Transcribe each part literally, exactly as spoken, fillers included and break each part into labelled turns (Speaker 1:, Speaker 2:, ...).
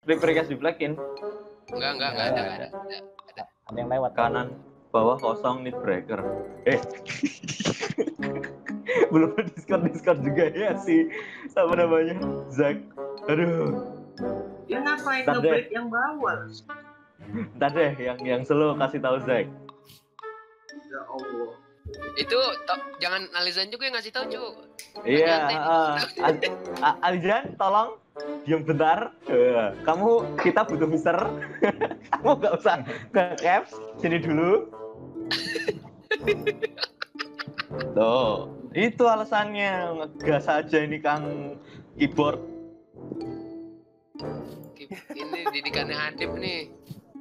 Speaker 1: Repress diblekin.
Speaker 2: Enggak, enggak, enggak ada, enggak ada. Ada.
Speaker 3: Ada yang lewat
Speaker 1: Kanan, bawah kosong need breaker. Eh. Belum diskon-diskon juga ya sih. Sama namanya Zack. Aduh.
Speaker 4: Ya ngapain nge-break yang bawah?
Speaker 1: Ntar deh, yang yang selalu kasih tahu Zack.
Speaker 4: Ya Allah.
Speaker 2: Itu to- jangan ALIZAN juga yang ngasih tahu, Cuk.
Speaker 1: Iya, uh, ALIZAN tolong diam bentar. Uh, kamu kita butuh mister. Kamu gak usah ke caps sini dulu. Tuh, itu alasannya ngegas aja ini Kang keyboard.
Speaker 2: Ini didikannya Hadip nih.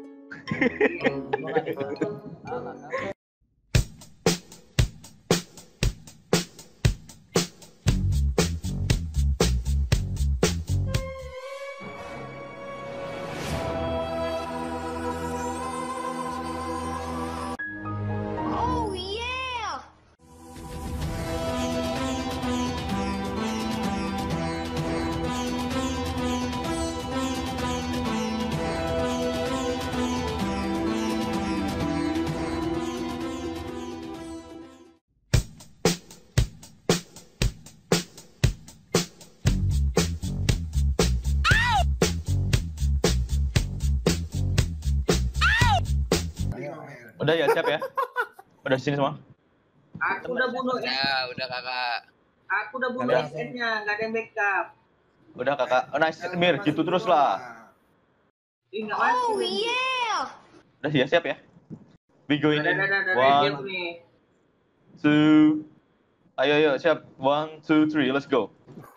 Speaker 1: Udah ya, siap ya? Udah sini semua?
Speaker 4: Aku udah bunuh S.
Speaker 2: Ya, udah kakak.
Speaker 4: Aku udah bunuh S N-nya, nggak ada yang backup.
Speaker 1: Udah kakak, oh, nice, Mir, gitu terus lah.
Speaker 4: Ih, nggak mati.
Speaker 5: Oh yeah.
Speaker 1: Udah ya, siap ya? We going in.
Speaker 4: Ada, ada, ada,
Speaker 1: One,
Speaker 4: nih.
Speaker 1: two, ayo, ayo, siap. One, two, three, let's go.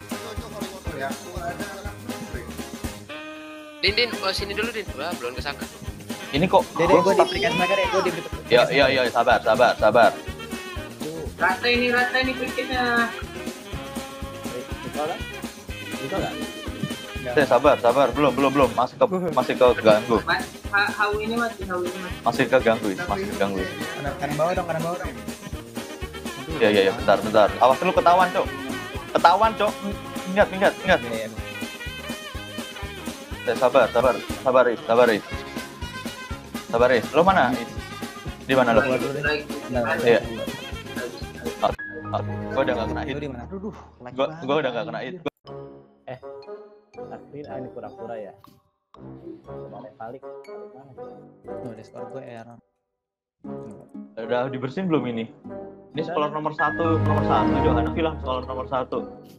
Speaker 2: Din, Din, oh, sini dulu, Din. Wah, belum kesangka.
Speaker 1: Ini kok,
Speaker 3: Dede, gue di aplikasi mereka deh, gue di
Speaker 1: ya, ya, ya, sabar, sabar, sabar.
Speaker 4: Rata ini, rata ini pikirnya.
Speaker 3: Bisa lah? Bisa nggak?
Speaker 1: Eh, sabar, sabar, belum, belum, belum, masih ke, masih ke ganggu,
Speaker 4: Mas, ha- hau ini mati, hau ini mati.
Speaker 1: masih ke ganggu, masih ke ganggu.
Speaker 3: Kanan, kanan bawah dong, kanan bawah dong.
Speaker 1: Ya, ya, ya, bentar, bentar. Awas dulu ketahuan, Cok. Ketahuan, Cok. Ingat, ingat, ingat.
Speaker 3: Iya, iya.
Speaker 1: Eh, sabar, sabar, sabar, Is, sabar, Is. Sabar, Is. Lo mana, Is? Di mana lo?
Speaker 4: Lagi, lagi.
Speaker 1: Iya. Gue udah gak kena hit.
Speaker 3: Lu di mana? Aduh, lag
Speaker 1: Gue
Speaker 3: banget.
Speaker 1: gue udah gak kena hit.
Speaker 3: Eh, Takdir, ah, ini pura-pura ya. Kemarin balik, balik mana? Tuh, Discord gue error.
Speaker 1: Udah dibersihin belum ini? Ini scholar nomor satu, nomor satu. Jangan bilang scholar nomor satu.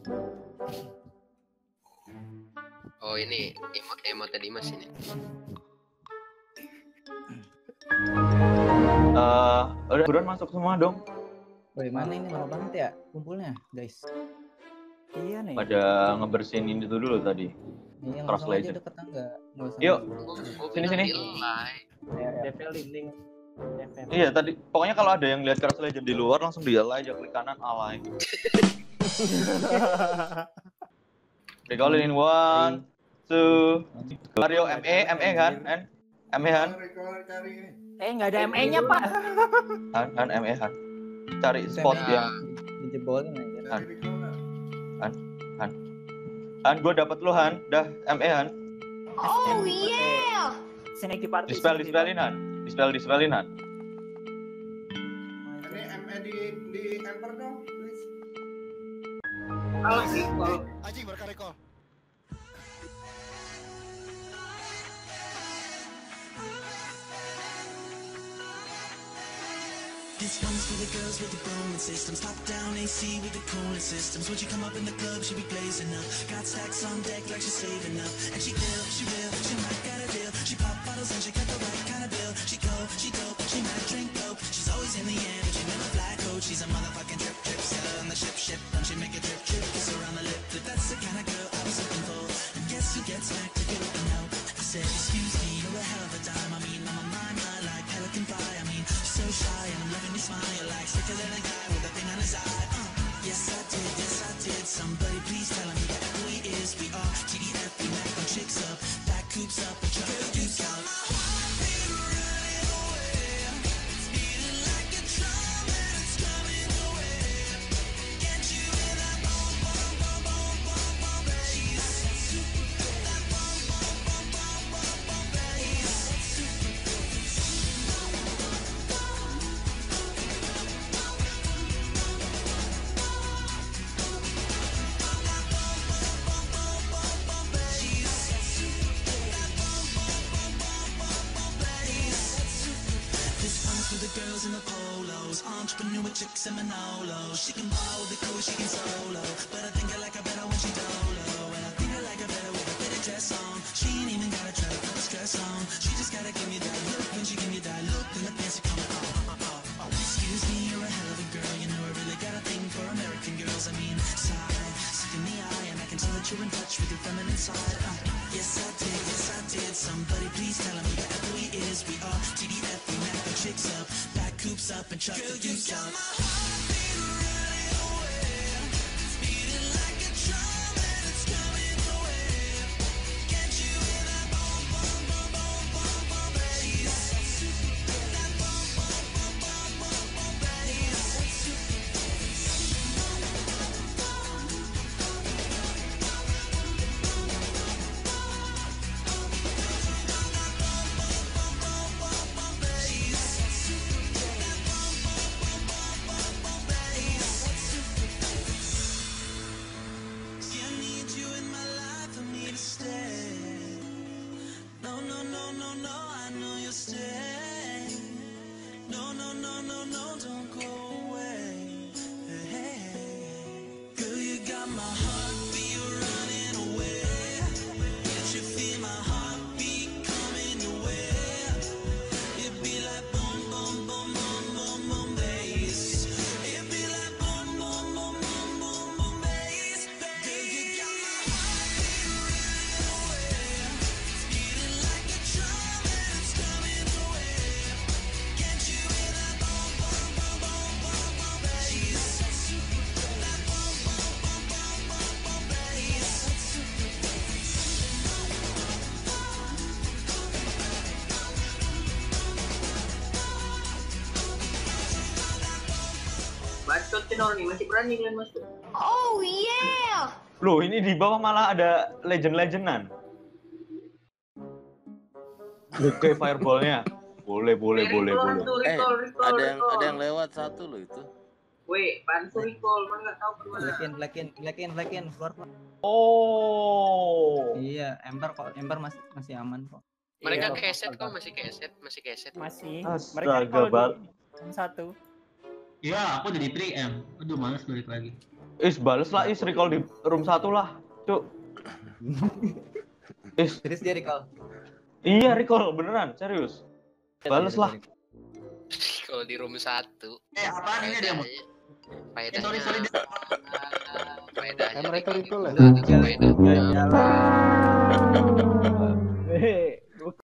Speaker 2: Oh, ini emo emote Dimas ini.
Speaker 1: Eh, udah buruan masuk semua dong.
Speaker 3: Woi, mana ini lama banget ya kumpulnya, guys? Iya nih.
Speaker 1: Pada ngebersihin ini itu dulu tadi.
Speaker 3: Iya,
Speaker 1: Cross
Speaker 3: langsung aja
Speaker 1: legend.
Speaker 3: deket tangga. Nggak usah
Speaker 1: Yuk.
Speaker 3: ngomong.
Speaker 1: Sini, sini.
Speaker 3: D P L link.
Speaker 1: Iya tadi. Pokoknya kalau ada yang lihat Cross Legend di luar langsung dia aja klik kanan alay. Recall in one, two. Mario M E, M E kan? N? M E kan?
Speaker 5: Eh nggak ada M E-nya Pak.
Speaker 1: Han, Han, M E Han. Cari spot yang
Speaker 3: Dijebolin aja.
Speaker 1: Han. Han, Han. Han, gue dapet lu Han. Dah M E Han.
Speaker 5: Oh yeah. Snack di party.
Speaker 1: Dispel, dispelin Han. Dispel, dispelin Han.
Speaker 6: Ini M E di di Ember dong, please.
Speaker 4: Alah, recall.
Speaker 6: Anjing berkah recall.
Speaker 7: This one's for the girls with the growing systems. Top down A C with the cooling systems. When she come up in the club, she be blazing up. Got stacks on deck like she's saving up. And she ill, she real, she might got a deal. She pop bottles and she got the right kind of bill. She go, she dope, she might drink dope. She's always in the end, but she never fly coach. She's a motherfucking drip drip seller on the ship ship. When she make a drip drip, kiss her on the lip. That's the kind of girl I was looking for. And guess who gets back to good and now? I said, excuse me, you're a hell of a dime. I mean, I'm a mime, I like pelican pie. I mean, she's so shy and I'm loving your smile. You're like slicker than a guy with a thing on his eye. Uh, yes, I did, yes, I did. Somebody please tell him who he is. We are T D F, we knock them chicks up. Back coops up, we try to do out. with chicks in Manolo. She can ball with the crew, she can solo. But I think I like her better when she dolo. And I think I like her better with a fitted dress on. She ain't even gotta try to put the stress on. She just gotta give me that look. When she give me that look, then the pants are coming off. Excuse me, you're a hell of a girl. You know I really got a thing for American girls. I mean, sigh, sick in the eye, and I can tell that you're in touch with your feminine side. Uh, yes I did, yes I did. Somebody please tell me what F O E is. We are T D F, we knock the chicks up, back coops up, and chuck the deuce up.
Speaker 4: Bacot channel nih, masih berani kalian masuk.
Speaker 5: Oh yeah.
Speaker 1: Loh, ini di bawah malah ada legend-legendan. Oke, fireballnya. Boleh, boleh, boleh, boleh.
Speaker 8: Eh, ada yang ada yang lewat satu loh itu.
Speaker 4: Weh, pansu recall, mana nggak tahu kemana.
Speaker 3: Blackin, blackin, blackin, blackin, keluar keluar.
Speaker 1: Oh.
Speaker 3: Iya, Ember kok, Ember masih masih aman kok.
Speaker 2: Mereka
Speaker 3: Iya,
Speaker 2: keset
Speaker 3: kok.
Speaker 2: kok, masih keset, masih keset.
Speaker 9: Masih.
Speaker 1: Astaga,
Speaker 9: Mereka
Speaker 1: Bal.
Speaker 9: kalau satu.
Speaker 10: Ya, aku udah di tiga M. Aduh, males balik lagi.
Speaker 1: Is, bales lah, Is, recall di room satu lah. Cuk. Is.
Speaker 3: Serius dia recall.
Speaker 1: Iya, recall, beneran, serius. Bales lah.
Speaker 2: Kalau di room satu.
Speaker 10: Eh, apaan ini ada?
Speaker 2: Faedahnya.
Speaker 10: sorry, sorry.
Speaker 2: Faedahnya.
Speaker 11: Eh, mereka recall ya?
Speaker 2: Faedahnya.
Speaker 9: Hei.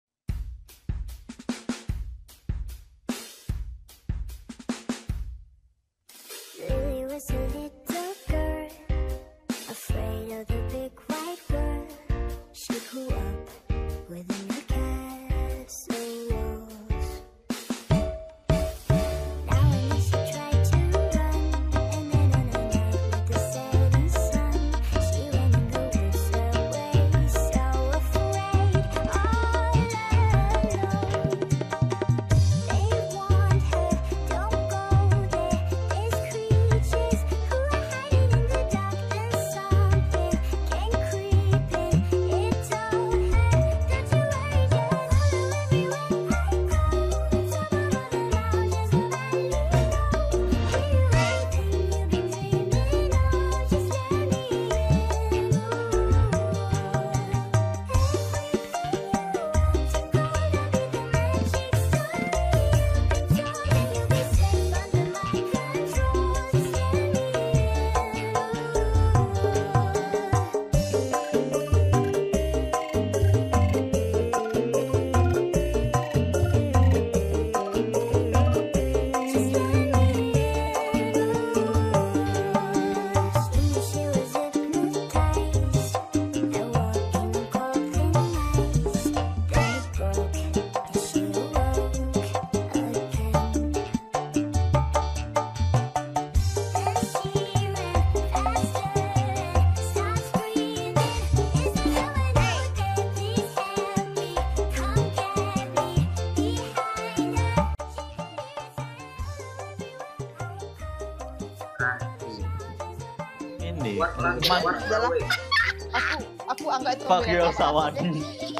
Speaker 1: Ini.
Speaker 12: Adalah aku aku angkat itu.
Speaker 1: Fuck your Sawadi.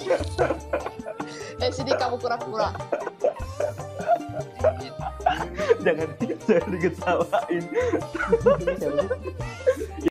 Speaker 12: Eh sini kamu pura-pura.
Speaker 1: jangan jangan diketawain.